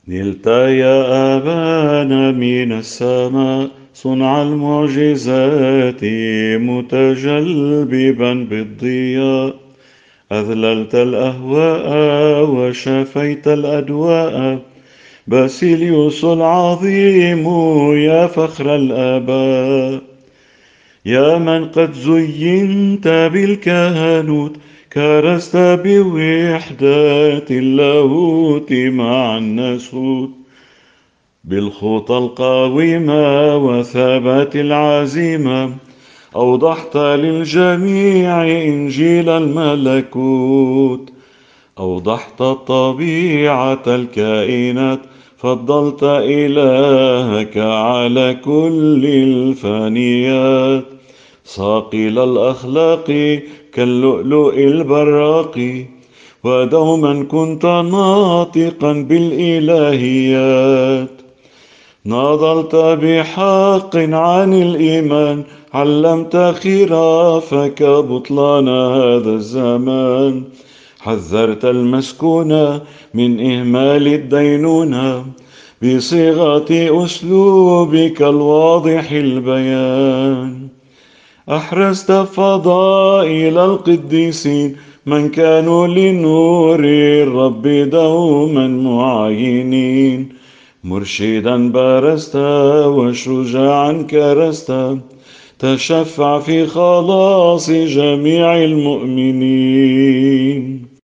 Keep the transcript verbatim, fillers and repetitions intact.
نلت يا أبانا من السماء صنع المعجزات متجلببا بالضياء، أذللت الأهواء وشفيت الأدواء، باسيليوس العظيم يا فخر الآباء. يا من قد زينت بالكهنوت، كرست بوحدة اللاهوت مع الناسوت، بالخطى القاومة وثبات العزيمة، أوضحت للجميع إنجيل الملكوت. أوضحت طبيعة الكائنات، فضلت إلهك على كل الفانيات، صاقل الأخلاق كاللؤلؤ البراق، ودوما كنت ناطقا بالإلهيات. ناضلت بحق عن الإيمان، علمت خرافك بطلان هذا الزمان، حذرت المسكون من إهمال الدينونة بصيغة أسلوبك الواضح البيان. أحرزت فضائل القديسين من كانوا لنور الرب دوما معينين، مرشدا برزت وشجاعا كرست، تشفع في خلاص جميع المؤمنين.